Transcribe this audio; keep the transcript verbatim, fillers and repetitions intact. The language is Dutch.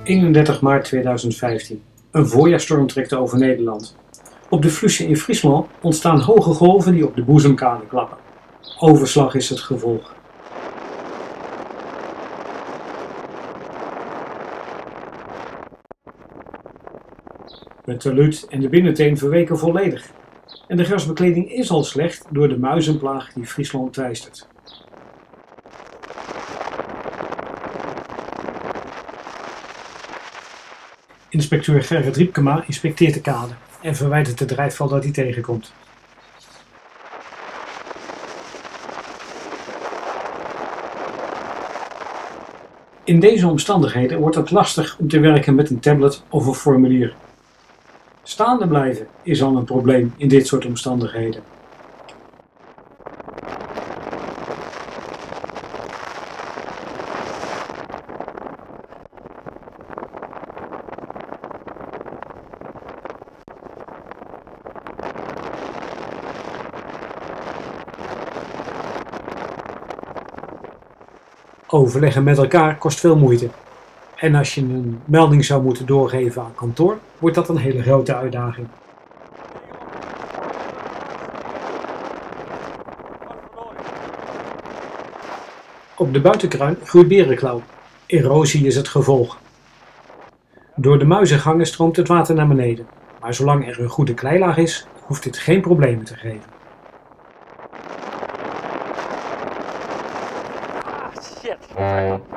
eenendertig maart tweeduizendvijftien. Een voorjaarsstorm trekt over Nederland. Op de Flusje in Friesland ontstaan hoge golven die op de boezemkade klappen. Overslag is het gevolg. Het talud en de binnenteen verweken volledig. En de grasbekleding is al slecht door de muizenplaag die Friesland teistert. Inspecteur Gerrit Riepkema inspecteert de kade en verwijt het drijfval dat hij tegenkomt. In deze omstandigheden wordt het lastig om te werken met een tablet of een formulier. Staande blijven is al een probleem in dit soort omstandigheden. Overleggen met elkaar kost veel moeite. En als je een melding zou moeten doorgeven aan kantoor, wordt dat een hele grote uitdaging. Op de buitenkruin groeit berenklauw. Erosie is het gevolg. Door de muizengangen stroomt het water naar beneden. Maar zolang er een goede kleilaag is, hoeft dit geen problemen te geven. Ah, shit.